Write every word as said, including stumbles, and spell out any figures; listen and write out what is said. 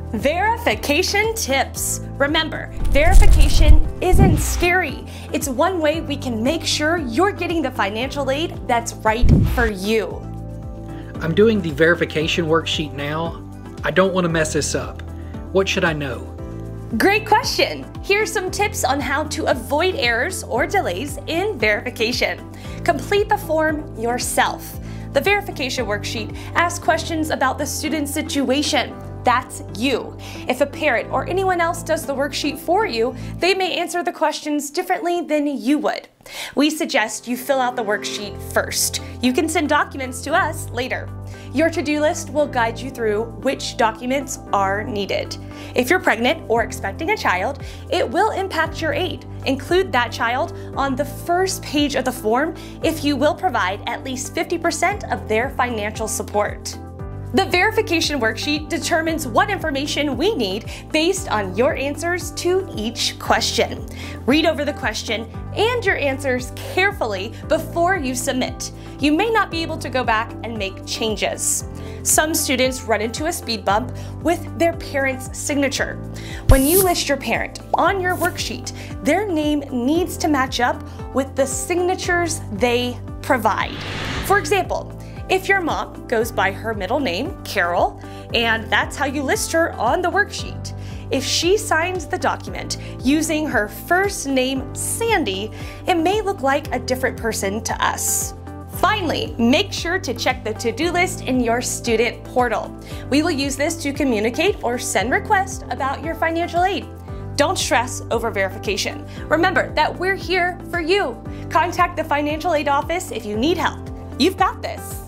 Verification tips. Remember, verification isn't scary. It's one way we can make sure you're getting the financial aid that's right for you. I'm doing the verification worksheet now. I don't want to mess this up. What should I know? Great question. Here's some tips on how to avoid errors or delays in verification. Complete the form yourself. The verification worksheet asks questions about the student's situation. That's you. If a parent or anyone else does the worksheet for you, they may answer the questions differently than you would. We suggest you fill out the worksheet first. You can send documents to us later. Your to-do list will guide you through which documents are needed. If you're pregnant or expecting a child, it will impact your aid. Include that child on the first page of the form if you will provide at least fifty percent of their financial support. The verification worksheet determines what information we need based on your answers to each question. Read over the question and your answers carefully before you submit. You may not be able to go back and make changes. Some students run into a speed bump with their parent's signature. When you list your parent on your worksheet, their name needs to match up with the signatures they provide. For example, if your mom goes by her middle name, Carol, and that's how you list her on the worksheet, if she signs the document using her first name, Sandy, it may look like a different person to us. Finally, make sure to check the to-do list in your student portal. We will use this to communicate or send requests about your financial aid. Don't stress over verification. Remember that we're here for you. Contact the financial aid office if you need help. You've got this.